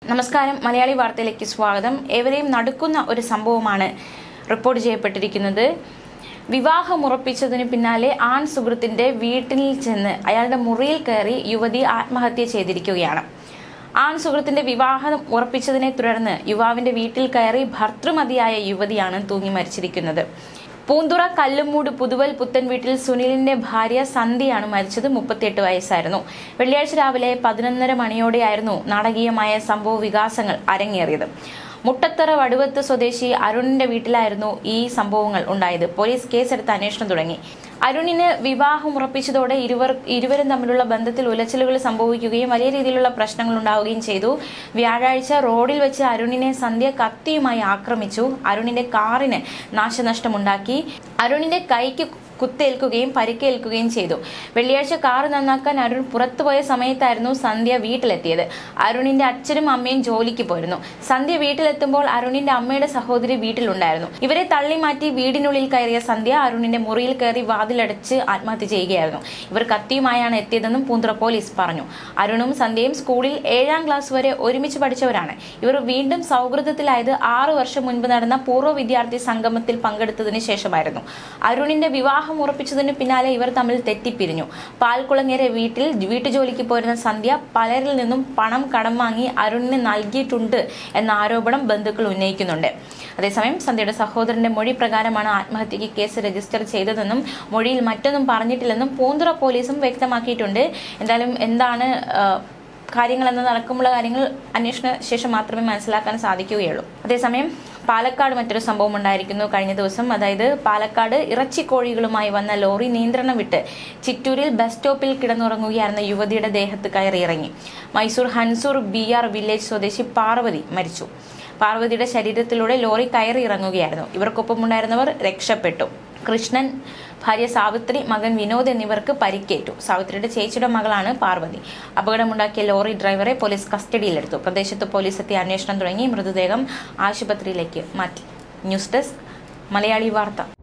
നമസ്കാരം, മലയാളി വാർത്തയിലേക്ക് സ്വാഗതം. ഏവരെയും നടുക്കുന്ന ഒരു സംഭവമാണ് റിപ്പോർട്ട് ചെയ്യപ്പെട്ടിരിക്കുന്നത്. വിവാഹം ഉറപ്പിച്ചതിന് പിന്നാലെ ആൺ സുഹൃത്തിന്റെ വീട്ടിൽ ചെന്ന് അയാളുടെ മുറിയിൽ കയറി യുവതി ആത്മഹത്യ ചെയ്തിരിക്കുകയാണ്. ആൺ സുഹൃത്തിന്റെ വിവാഹം ഉറപ്പിച്ചതിനെ തുടർന്ന് യുവാവിന്റെ വീട്ടിൽ കയറി ഭർതൃമതിയായ യുവതിയാണ് തൂങ്ങി മരിച്ചിരിക്കുന്നത്. പൂന്തുറ കല്ലുമൂട് പുതുവൽ പുത്തൻ വീട്ടിൽ സുനിലിന്റെ ഭാര്യ സന്ധ്യയാണ് മരിച്ചത്. 38 വയസ്സായിരുന്നു. വെള്ളിയാഴ്ച രാവിലെ 11:30 മണിയോടെയായിരുന്നു നാടകീയമായ സംഭവ വികാസങ്ങൾ അരങ്ങേറിയത്. മുട്ടത്തറ വടുവത്ത് സ്വദേശി അരുണിന്റെ വീട്ടിലായിരുന്നു ഈ സംഭവങ്ങൾ ഉണ്ടായത്. പോലീസ് കേസെടുത്ത് അന്വേഷണം തുടങ്ങി. അരുണിന് വിവാഹം ഉറപ്പിച്ചതോടെ ഇരുവരും തമ്മിലുള്ള ബന്ധത്തിൽ ഉലച്ചിലുകൾ സംഭവിക്കുകയും വലിയ രീതിയിലുള്ള പ്രശ്നങ്ങൾ ഉണ്ടാവുകയും ചെയ്തു. വ്യാഴാഴ്ച റോഡിൽ വെച്ച് അരുണിനെ സന്ധ്യ കത്തിയുമായി ആക്രമിച്ചു. അരുണിന്റെ കാറിന് നാശനഷ്ടമുണ്ടാക്കി. അരുണിന്റെ കൈക്ക് കുത്തേൽക്കുകയും പരിക്കേൽക്കുകയും ചെയ്തു. വെള്ളിയാഴ്ച കാർ നന്നാക്കാൻ അരുൺ പുറത്തുപോയ സമയത്തായിരുന്നു സന്ധ്യ വീട്ടിലെത്തിയത്. അരുണിന്റെ അച്ഛനും അമ്മയും ജോലിക്ക് പോയിരുന്നു. സന്ധ്യ വീട്ടിലെത്തുമ്പോൾ അരുണിന്റെ അമ്മയുടെ സഹോദരി വീട്ടിലുണ്ടായിരുന്നു. ഇവരെ തള്ളി മാറ്റി വീടിനുള്ളിൽ കയറിയ സന്ധ്യ അരുണിന്റെ മുറിയിൽ കയറി വാതിലടച്ച് ആത്മഹത്യ ചെയ്യുകയായിരുന്നു. ഇവർ കത്തിയുമായാണ് എത്തിയതെന്നും പൂന്തുറ പോലീസ് പറഞ്ഞു. അരുണും സന്ധ്യയും സ്കൂളിൽ 7ാം ക്ലാസ് വരെ ഒരുമിച്ച് പഠിച്ചവരാണ്. ഇവർ വീണ്ടും സൗഹൃദത്തിലായത് 6 വർഷം മുൻപ് നടന്ന പൂർവ്വ വിദ്യാർത്ഥി സംഗമത്തിൽ പങ്കെടുത്തതിന് ശേഷമായിരുന്നു. അരുണിന്റെ വിവാഹം ഉറപ്പിച്ചതിന് പിന്നാലെ ഇവർ തമ്മിൽ തെറ്റിപ്പിരിഞ്ഞു. പാൽക്കുളങ്ങര വീട്ടുജോലിക്ക് പോരുന്ന സന്ധ്യ പലരിൽ നിന്നും പണം കടം വാങ്ങി അരുണിന് നൽകിയിട്ടുണ്ട് എന്ന ആരോപണം ബന്ധുക്കൾ ഉന്നയിക്കുന്നുണ്ട്. അതേസമയം സന്ധ്യയുടെ സഹോദരന്റെ മൊഴി പ്രകാരമാണ് ആത്മഹത്യക്ക് കേസ് രജിസ്റ്റർ ചെയ്തതെന്നും മൊഴിയിൽ മറ്റൊന്നും പറഞ്ഞിട്ടില്ലെന്നും പൂന്തുറ പോലീസും വ്യക്തമാക്കിയിട്ടുണ്ട്. എന്തായാലും എന്താണ് കാര്യങ്ങളെന്ന് നടക്കുമുള്ള കാര്യങ്ങൾ അന്വേഷണ ശേഷം മാത്രമേ മനസ്സിലാക്കാൻ സാധിക്കുകയുള്ളൂ. അതേസമയം പാലക്കാട് മറ്റൊരു സംഭവം ഉണ്ടായിരിക്കുന്നു. കഴിഞ്ഞ ദിവസം, അതായത് പാലക്കാട് ഇറച്ചിക്കോഴികളുമായി വന്ന ലോറി നിയന്ത്രണം വിട്ട് ചിറ്റൂരിൽ ബസ് സ്റ്റോപ്പിൽ കിടന്നുറങ്ങുകയായിരുന്ന യുവതിയുടെ ദേഹത്ത് കയറിയിറങ്ങി. മൈസൂർ ഹൻസൂർ BR വില്ലേജ് സ്വദേശി പാർവതി മരിച്ചു. പാർവതിയുടെ ശരീരത്തിലൂടെ ലോറി കയറി ഇറങ്ങുകയായിരുന്നു. ഇവർക്കൊപ്പമുണ്ടായിരുന്നവർ രക്ഷപ്പെട്ടു. കൃഷ്ണൻ, ഭാര്യ സാവിത്രി, മകൻ വിനോദ് എന്നിവർക്ക് പരിക്കേറ്റു. സാവിത്രിയുടെ ചേച്ചിയുടെ മകളാണ് പാർവതി. അപകടമുണ്ടാക്കിയ ലോറി ഡ്രൈവറെ പോലീസ് കസ്റ്റഡിയിലെടുത്തു. പ്രദേശത്ത് പോലീസ് എത്തി അന്വേഷണം തുടങ്ങി. മൃതദേഹം ആശുപത്രിയിലേക്ക് മാറ്റി. ന്യൂസ് ഡെസ്ക്, മലയാളി വാർത്ത.